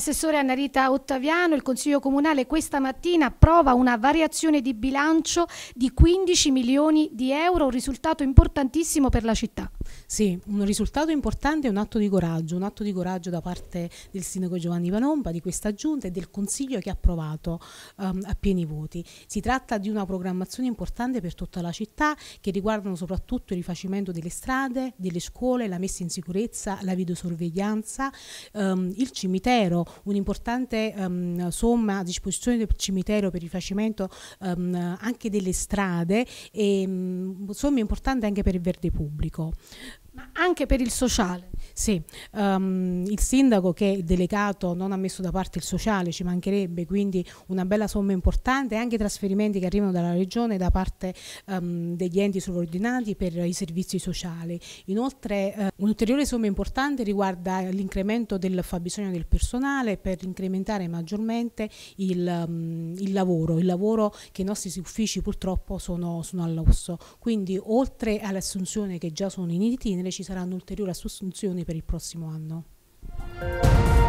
Assessore Anna Rita Ottaviano, il Consiglio Comunale questa mattina approva una variazione di bilancio di 15 milioni di euro, un risultato importantissimo per la città. Sì, un risultato importante e un atto di coraggio da parte del sindaco Giovanni Panomba, di questa giunta e del Consiglio che ha approvato a pieni voti. Si tratta di una programmazione importante per tutta la città che riguardano soprattutto il rifacimento delle strade, delle scuole, la messa in sicurezza, la videosorveglianza, il cimitero, un'importante somma a disposizione del cimitero per il rifacimento anche delle strade e somme importanti anche per il verde pubblico. Ma anche per il sociale. Sì, il sindaco che è delegato non ha messo da parte il sociale, ci mancherebbe, quindi una bella somma importante, anche trasferimenti che arrivano dalla regione da parte degli enti sovraordinati per i servizi sociali. Inoltre un'ulteriore somma importante riguarda l'incremento del fabbisogno del personale per incrementare maggiormente il lavoro che i nostri uffici purtroppo sono all'osso. Quindi oltre alle assunzioni che già sono in itinere ci saranno ulteriori assunzioni per il prossimo anno.